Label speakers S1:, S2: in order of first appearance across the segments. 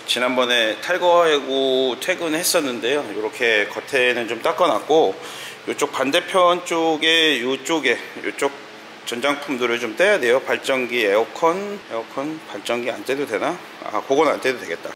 S1: 지난번에 탈거하고 퇴근했었는데요. 이렇게 겉에는 좀 닦아놨고 이쪽 반대편 쪽에 이쪽 전장품들을 좀 떼야 돼요. 발전기, 에어컨 발전기 안 떼도 되나? 아, 그건 안 떼도 되겠다.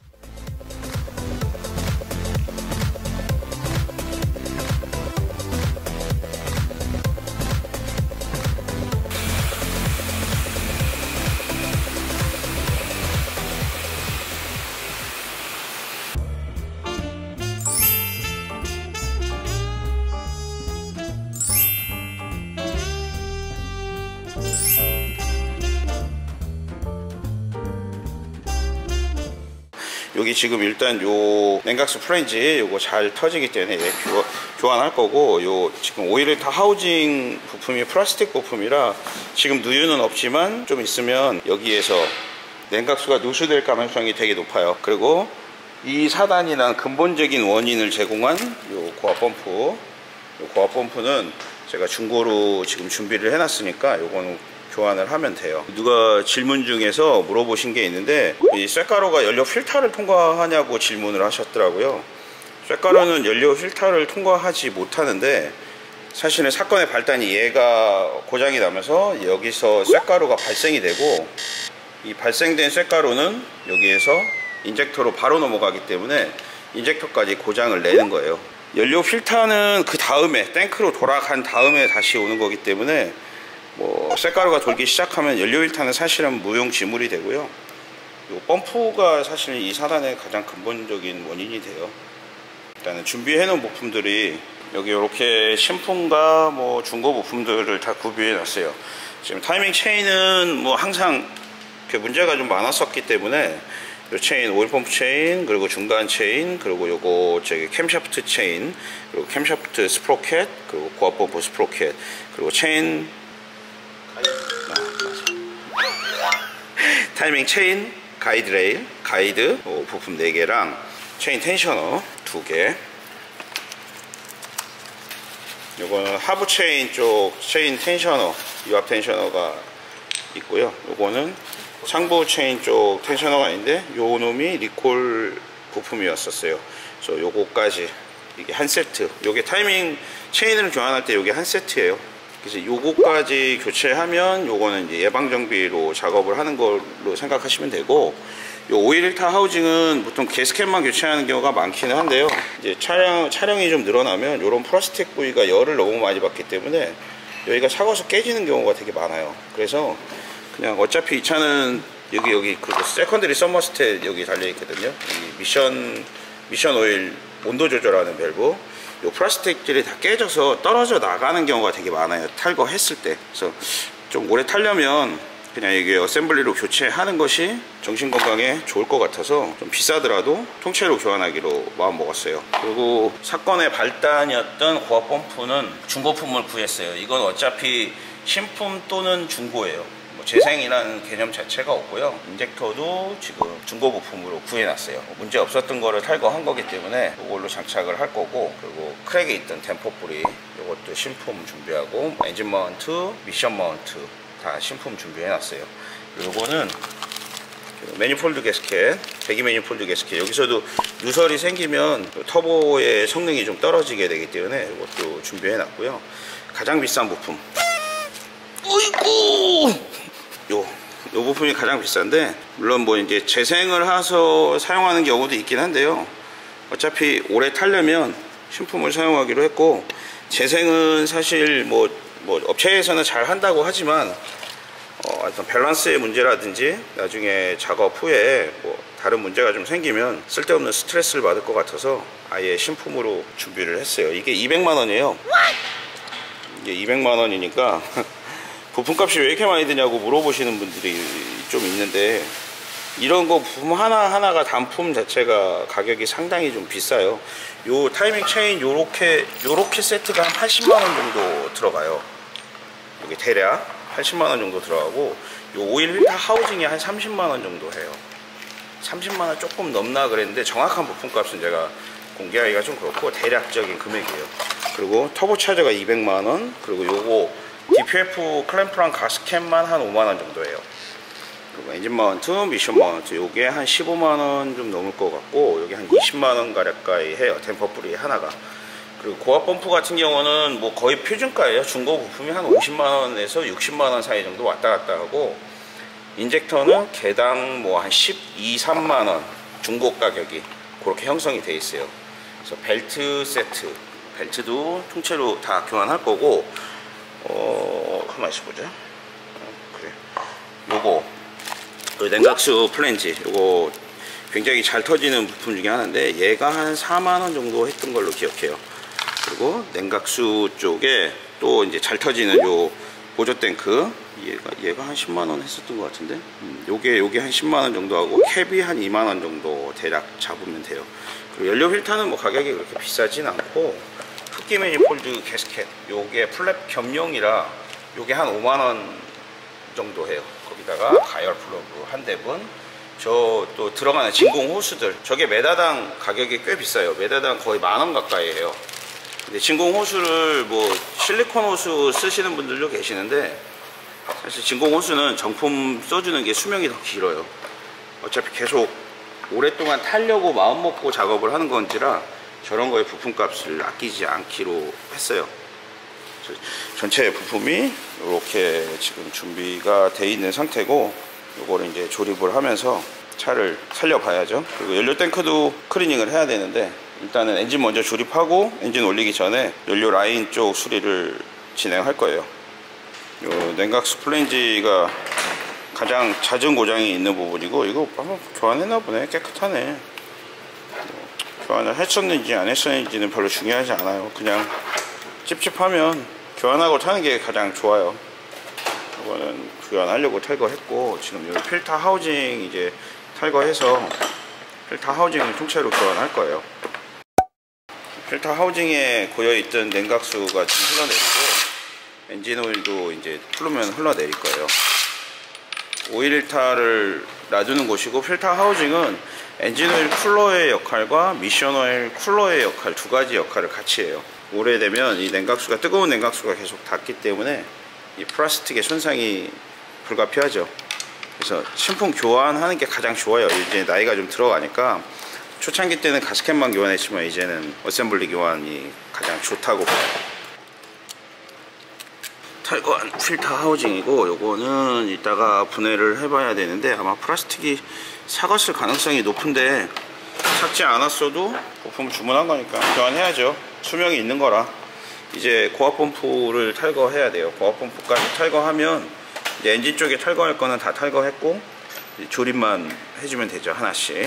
S1: 여기 지금 일단 요 냉각수 플랜지 요거 잘 터지기 때문에 교환할 거고, 요 지금 오일타 하우징 부품이 플라스틱 부품이라 지금 누유는 없지만 좀 있으면 여기에서 냉각수가 누수될 가능성이 되게 높아요. 그리고 이 사단이 난 근본적인 원인을 제공한 요 고압 펌프는 제가 중고로 지금 준비를 해놨으니까 요거는 교환을 하면 돼요. 누가 질문 중에서 물어보신 게 있는데, 이 쇳가루가 연료 필터를 통과하냐고 질문을 하셨더라고요. 쇳가루는 연료 필터를 통과하지 못하는데, 사실은 사건의 발단이 얘가 고장이 나면서 여기서 쇳가루가 발생이 되고, 이 발생된 쇳가루는 여기에서 인젝터로 바로 넘어가기 때문에 인젝터까지 고장을 내는 거예요. 연료 필터는 그 다음에 탱크로 돌아간 다음에 다시 오는 거기 때문에 뭐 쇳가루가 돌기 시작하면 연료 필터는 사실은 무용지물이 되고요. 요 펌프가 사실 이 사단의 가장 근본적인 원인이 돼요. 일단은 준비해 놓은 부품들이 여기 이렇게 신품과 뭐 중고 부품들을 다 구비해 놨어요. 지금 타이밍 체인은 뭐 항상 문제가 좀 많았었기 때문에 요 체인, 오일 펌프 체인, 그리고 중간 체인, 그리고 요거 저기 캠샤프트 체인, 그리고 캠샤프트 스프로켓, 그리고 고압 펌프 스프로켓, 그리고 체인 타이밍 체인, 가이드 레일, 가이드 부품 4개랑 체인 텐셔너 2개. 요거는 하부 체인 쪽 체인 텐셔너, 유압 텐셔너가 있고요. 요거는 상부 체인 쪽 텐셔너가 있는데 요 놈이 리콜 부품이었었어요. 그래서 요거까지 이게 한 세트. 요게 타이밍 체인을 교환할 때 요게 한 세트예요. 그래서 요거까지 교체하면 요거는 이제 예방 정비로 작업을 하는 걸로 생각하시면 되고, 요 오일타 하우징은 보통 게스켓만 교체하는 경우가 많기는 한데요. 이제 차량이 좀 늘어나면 요런 플라스틱 부위가 열을 너무 많이 받기 때문에 여기가 삭아서 깨지는 경우가 되게 많아요. 그래서 그냥 어차피 이 차는 여기 그리고 세컨더리 서머스탯 여기 달려 있거든요. 미션 오일 온도 조절하는 밸브. 요 플라스틱들이 다 깨져서 떨어져 나가는 경우가 되게 많아요, 탈거했을 때. 그래서 좀 오래 타려면 그냥 이게 어셈블리로 교체하는 것이 정신건강에 좋을 것 같아서 좀 비싸더라도 통째로 교환하기로 마음 먹었어요. 그리고 사건의 발단이었던 고압 펌프는 중고품을 구했어요. 이건 어차피 신품 또는 중고예요. 재생이라는 개념 자체가 없고요. 인젝터도 지금 중고 부품으로 구해놨어요. 문제 없었던 거를 탈거한 거기 때문에 이걸로 장착을 할 거고, 그리고 크랙에 있던 댐퍼 뿌리 이것도 신품 준비하고, 엔진 마운트, 미션 마운트 다 신품 준비해놨어요. 요거는 매니폴드 게스켓, 배기 매니폴드 게스켓. 여기서도 누설이 생기면 터보의 성능이 좀 떨어지게 되기 때문에 이것도 준비해놨고요. 가장 비싼 부품, 어이구! 요 부품이 가장 비싼데, 물론 뭐 이제 재생을 해서 사용하는 경우도 있긴 한데요. 어차피 오래 타려면 신품을 사용하기로 했고, 재생은 사실 뭐 업체에서는 잘 한다고 하지만 어떤 밸런스의 문제라든지 나중에 작업 후에 뭐 다른 문제가 좀 생기면 쓸데없는 스트레스를 받을 것 같아서 아예 신품으로 준비를 했어요. 이게 200만 원이에요. 이게 200만 원이니까 부품값이 왜 이렇게 많이 드냐고 물어보시는 분들이 좀 있는데, 이런 거 부품 하나하나가 단품 자체가 가격이 상당히 좀 비싸요. 요 타이밍 체인 요렇게 세트가 한 80만 원 정도 들어가요. 여기 대략 80만 원 정도 들어가고, 요 오일 필터 하우징이 한 30만 원 정도 해요. 30만 원 조금 넘나 그랬는데 정확한 부품값은 제가 공개하기가 좀 그렇고 대략적인 금액이에요. 그리고 터보 차저가 200만 원, 그리고 요거 DPF 클램프랑 가스켓만 한 5만 원 정도예요. 그리고 엔진 마운트, 미션 마운트 요게 한 15만원 좀 넘을 것 같고 여기 한 20만원 가까이 해요. 댐퍼 뿌리 하나가. 그리고 고압 펌프 같은 경우는 뭐 거의 표준가예요. 중고 부품이 한 50만원에서 60만원 사이 정도 왔다 갔다 하고, 인젝터는 개당 뭐 한 12, 3만원 중고 가격이 그렇게 형성이 돼 있어요. 그래서 벨트 세트, 벨트도 통째로 다 교환할 거고, 가만히 있어보자. 그래. 요거 그 냉각수 플랜지, 요거 굉장히 잘 터지는 부품 중에 하나인데 얘가 한 4만원 정도 했던 걸로 기억해요. 그리고 냉각수 쪽에 또 이제 잘 터지는 요 보조 탱크, 얘가 한 10만원 했었던 것 같은데, 요게 한 10만원 정도 하고, 캡이 한 2만원 정도 대략 잡으면 돼요. 그리고 연료 필터는 뭐 가격이 그렇게 비싸진 않고, 흡기 매니폴드 게스켓 요게 플랩 겸용이라 요게 한 5만원 정도 해요. 거기다가 가열 플러그 한 대분, 저 또 들어가는 진공 호스들, 저게 메다당 가격이 꽤 비싸요. 메다당 거의 10,000원 가까이 해요. 근데 진공 호스를 뭐 실리콘 호스 쓰시는 분들도 계시는데, 사실 진공 호스는 정품 써주는 게 수명이 더 길어요. 어차피 계속 오랫동안 타려고 마음 먹고 작업을 하는 건지라 저런 거에 부품값을 아끼지 않기로 했어요. 전체 부품이 이렇게 지금 준비가 돼 있는 상태고, 요거를 이제 조립을 하면서 차를 살려봐야죠. 그리고 연료 탱크도 클리닝을 해야 되는데, 일단은 엔진 먼저 조립하고 엔진 올리기 전에 연료 라인 쪽 수리를 진행할 거예요. 요 냉각수 플랜지가 가장 잦은 고장이 있는 부분이고, 이거 한번 교환했나 보네. 깨끗하네. 교환을 했었는지 안 했었는지는 별로 중요하지 않아요. 그냥 찝찝하면 교환하고 타는 게 가장 좋아요. 이거는 교환하려고 탈거했고, 지금 요 필터 하우징 이제 탈거해서 필터 하우징을 통째로 교환할 거예요. 필터 하우징에 고여있던 냉각수가 지금 흘러내리고, 엔진 오일도 이제 풀으면 흘러내릴 거예요. 오일 일타를 놔두는 곳이고, 필터 하우징은 엔진 오일 쿨러의 역할과 미션 오일 쿨러의 역할, 두 가지 역할을 같이 해요. 오래되면 이 냉각수가, 뜨거운 냉각수가 계속 닿기 때문에 이 플라스틱의 손상이 불가피하죠. 그래서 신품 교환하는 게 가장 좋아요. 이제 나이가 좀 들어가니까. 초창기 때는 가스켓만 교환했지만 이제는 어셈블리 교환이 가장 좋다고 봐요. 탈거한 필터 하우징이고, 요거는 이따가 분해를 해봐야 되는데, 아마 플라스틱이 삭았을 가능성이 높은데, 삭지 않았어도 부품 주문한 거니까 교환해야죠. 수명이 있는 거라. 이제 고압 펌프를 탈거해야 돼요. 고압 펌프까지 탈거하면 이제 엔진 쪽에 탈거할 거는 다 탈거했고, 조립만 해주면 되죠. 하나씩.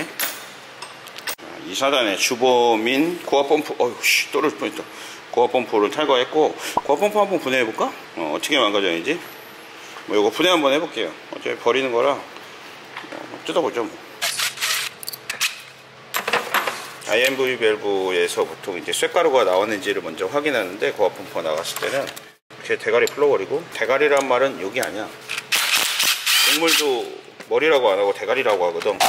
S1: 2사단의 주범인 고압 펌프, 어휴, 떨어질 뻔했다. 고압 펌프를 탈거했고, 고압 펌프 한번 분해해볼까? 어떻게 망가져야지? 뭐 이거 분해 한번 해볼게요. 어차피 버리는 거라 뜯어보죠 뭐. IMV 밸브에서 보통 이제 쇳가루가 나왔는지를 먼저 확인하는데, 고압 펌프가 나갔을 때는 이렇게 대가리 풀어버리고, 대가리란 말은 여기 아니야. 동물도 머리라고 안 하고 대가리라고 하거든.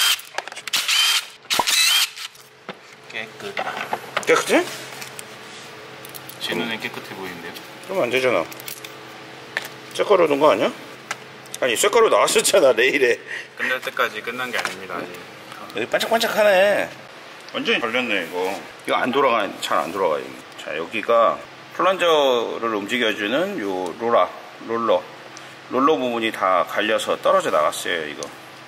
S1: 깨끗해?
S2: 제 눈엔 깨끗해 보이는데요?
S1: 그러면 안 되잖아. 쇳가루 넣은 거 아니야? 아니, 쇳가루 나왔었잖아, 레일에.
S2: 끝날 때까지 끝난 게 아닙니다. 아직.
S1: 여기 반짝반짝하네. 완전히 걸렸네, 이거. 이거 안 돌아가, 잘 안 돌아가요. 자, 여기가 플런저를 움직여주는 요 롤러 부분이 다 갈려서 떨어져 나갔어요, 이거.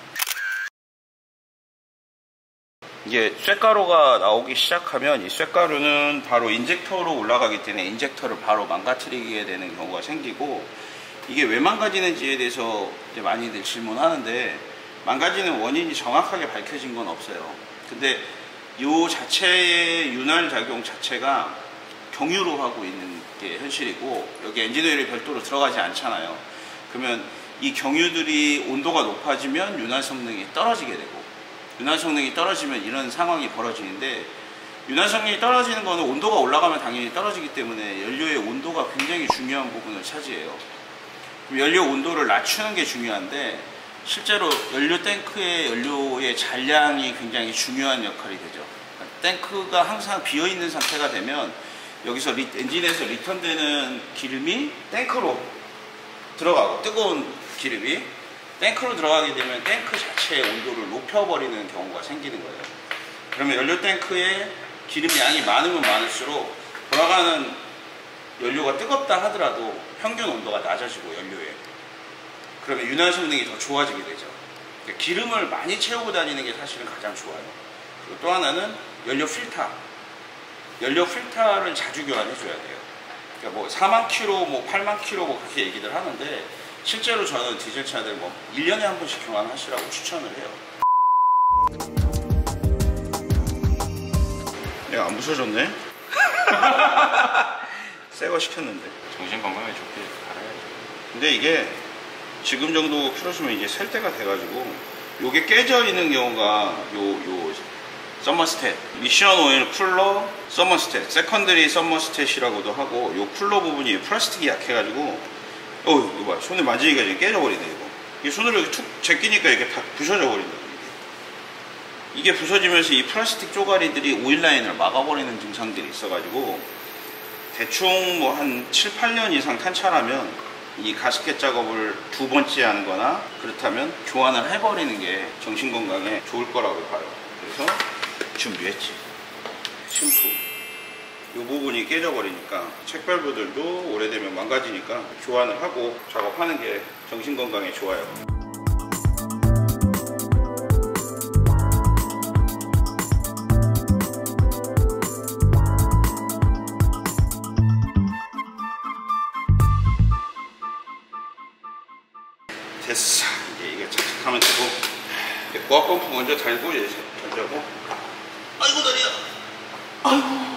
S1: 이게 쇳가루가 나오기 시작하면 이 쇳가루는 바로 인젝터로 올라가기 때문에 인젝터를 바로 망가뜨리게 되는 경우가 생기고, 이게 왜 망가지는지에 대해서 이제 많이들 질문하는데, 망가지는 원인이 정확하게 밝혀진 건 없어요. 근데 이 자체의 윤활 작용 자체가 경유로 하고 있는 게 현실이고, 여기 엔진 오일이 별도로 들어가지 않잖아요. 그러면 이 경유들이 온도가 높아지면 윤활 성능이 떨어지게 되고, 윤활 성능이 떨어지면 이런 상황이 벌어지는데, 윤활 성능이 떨어지는 거는 온도가 올라가면 당연히 떨어지기 때문에 연료의 온도가 굉장히 중요한 부분을 차지해요. 연료 온도를 낮추는 게 중요한데, 실제로 연료 탱크의 연료의 잔량이 굉장히 중요한 역할이 되죠. 탱크가 항상 비어있는 상태가 되면 여기서 엔진에서 리턴되는 기름이 탱크로 들어가고, 뜨거운 기름이 탱크로 들어가게 되면 탱크 자체의 온도를 높여버리는 경우가 생기는 거예요. 그러면 연료 탱크에 기름 양이 많으면 많을수록 돌아가는 연료가 뜨겁다 하더라도 평균 온도가 낮아지고 연료에 그러면 윤활 성능이 더 좋아지게 되죠. 그러니까 기름을 많이 채우고 다니는 게 사실은 가장 좋아요. 그리고 또 하나는 연료 필터. 연료 필터를 자주 교환해 줘야 돼요. 그러니까 뭐 4만 킬로, 뭐 8만 킬로 뭐 그렇게 얘기들 하는데 실제로 저는 디젤 차들 뭐 1년에 한 번씩 교환하시라고 추천을 해요. 얘가 안 부서졌네? 새 거 시켰는데.
S2: 정신 건강에 좋게 갈아야죠.
S1: 근데 이게 지금 정도 킬로수면 이제 셀 때가 돼가지고 요게 깨져 있는 경우가 요 서머스탯, 미션 오일 쿨러 서머스탯, 세컨더리 서머스탯이라고도 하고 요 쿨러 부분이 플라스틱이 약해가지고 이거 봐, 손에 만지니까 이제 깨져버리네 이거. 이 손으로 이렇게 툭 제끼니까 이렇게 다 부서져 버린다. 이게 부서지면서 이 플라스틱 쪼가리들이 오일 라인을 막아버리는 증상들이 있어가지고 대충 뭐 한 7, 8년 이상 탄 차라면 이 가스켓 작업을 2번째 하는 거나 그렇다면 교환을 해버리는 게 정신건강에 좋을 거라고 봐요. 그래서 준비했지. 심프. 이 부분이 깨져버리니까 책밸브들도 오래되면 망가지니까 교환을 하고 작업하는 게 정신건강에 좋아요. 됐어. 이제 이거 착착하면 되고 고압 펌프 먼저 달고 이제 던져고. 아이고 다리야. 아이고.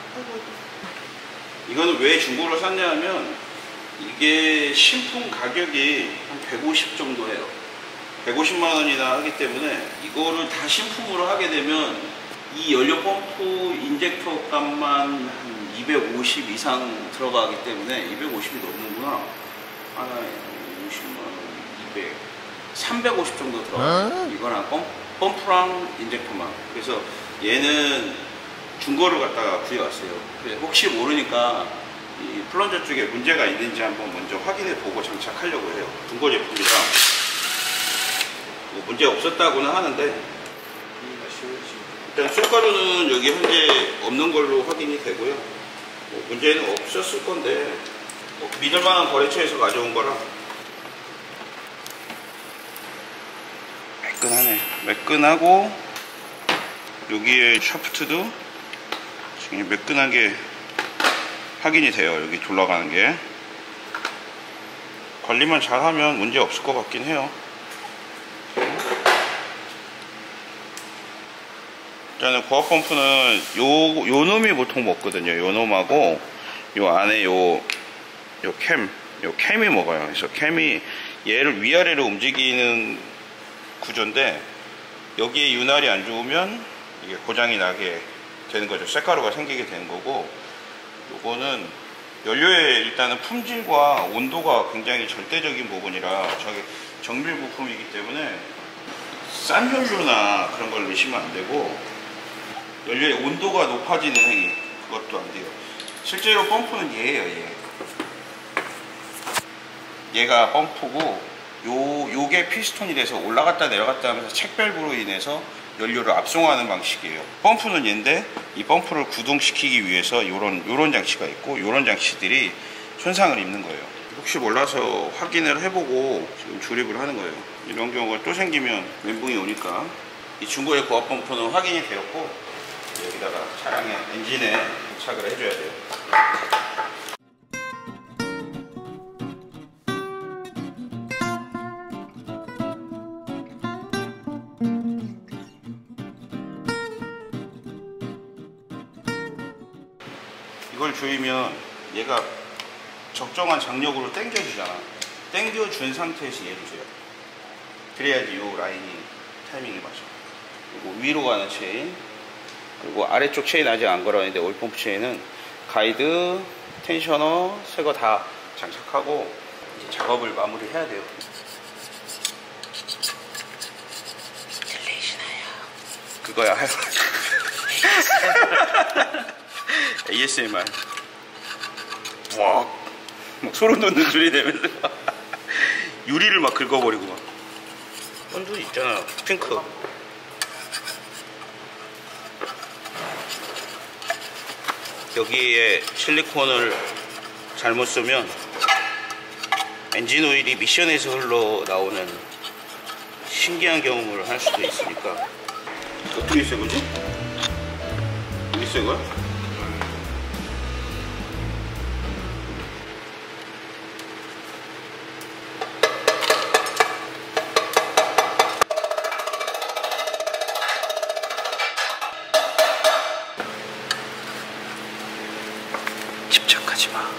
S1: 이거는 왜 중고로 샀냐면 이게 신품 가격이 한 150 정도 해요. 150만 원이나 하기 때문에 이거를 다 신품으로 하게 되면 이 연료 펌프 인젝터 값만 한 250 이상 들어가기 때문에 250이 넘는구나. 하나에 50만 원, 200, 350 정도 들어가요. 이거랑 펌프랑 인젝터만. 그래서 얘는 중고를 갖다가 구해왔어요. 그래서 혹시 모르니까 이 플런저 쪽에 문제가 있는지 한번 먼저 확인해 보고 장착하려고 해요. 중고 제품이라 뭐 문제 없었다고는 하는데 일단 쇳가루는 여기 현재 없는 걸로 확인이 되고요. 뭐 문제는 없었을 건데 뭐 믿을만한 거래처에서 가져온 거라 매끈하네. 매끈하고 여기에 샤프트도 매끈하게 확인이 돼요. 여기 돌아가는 게 관리만 잘하면 문제 없을 것 같긴 해요. 일단은 고압 펌프는 요 놈이 보통 먹거든요. 요 놈하고 요 안에 요 캠이 먹어요. 그래서 캠이 얘를 위아래로 움직이는 구조인데 여기에 윤활이 안 좋으면 이게 고장이 나게 되는 거죠. 쇳가루가 생기게 되는 거고, 요거는 연료의 일단은 품질과 온도가 굉장히 절대적인 부분이라 저게 정밀 부품이기 때문에 싼 연료나 그런 걸 넣으시면 안 되고 연료의 온도가 높아지는 행위 그것도 안 돼요. 실제로 펌프는 얘예요. 얘가 펌프고 요게 피스톤이 돼서 올라갔다 내려갔다 하면서 책밸브로 인해서 연료를 압송하는 방식이에요. 펌프는 얘인데 이 펌프를 구동시키기 위해서 요런 장치가 있고 요런 장치들이 손상을 입는 거예요. 혹시 몰라서 확인을 해보고 지금 조립을 하는 거예요. 이런 경우가 또 생기면 멘붕이 오니까. 이 중고의 고압 펌프는 확인이 되었고 여기다가 차량의 엔진에 부착을 해줘야 돼요. 이걸 조이면 얘가 적정한 장력으로 당겨주잖아. 당겨준 상태에서 얘를 줘요. 그래야지 이 라인이 타이밍이 맞아. 그리고 위로 가는 체인, 그리고 아래쪽 체인 아직 안 걸었는데 오일펌프 체인은 가이드, 텐셔너, 새거 다 장착하고 이제 작업을 마무리해야 돼요. 들리시나요? 그거야. ASMR. 와, 막 소름 돋는 소리 내면서 유리를 막 긁어버리고 막. 본드 있잖아, 핑크. 여기에 실리콘을 잘못 쓰면 엔진 오일이 미션에서 흘러나오는 신기한 경험을 할 수도 있으니까. 어떻게 새 거지? 어디 새 거야? 집착하지 마.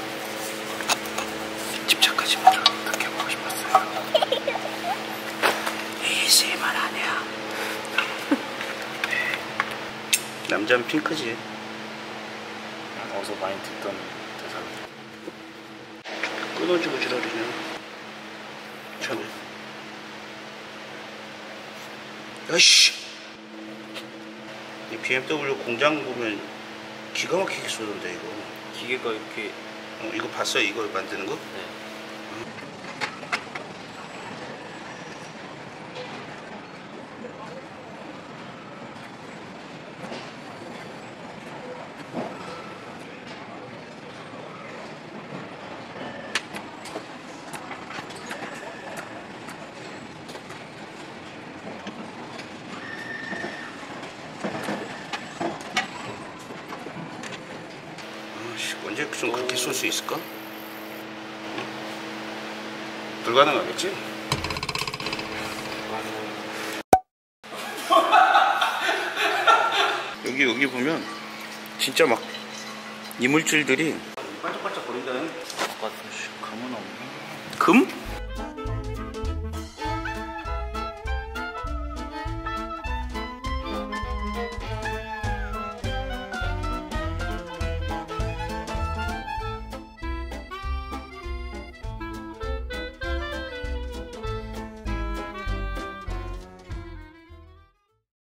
S1: 집착하지 마라. 그렇게 보고 싶었어요. ASMR 아니야. 남자는 핑크지.
S2: 어서 많이 듣던 대사.
S1: 끊어주고 지랄이냐. 참해. 야이씨. 이 BMW 공장 보면 기가 막히게 쏘던데 이거.
S2: 기계가 이렇게.
S1: 이거 봤어요? 이거 만드는 거?
S2: 네.
S1: 언제 좀 그렇게 쏠 수 있을까? 불가능하겠지? 여기 보면 진짜 막 이물질들이 반짝반짝 거린다는.
S2: 금은 없나?
S1: 금?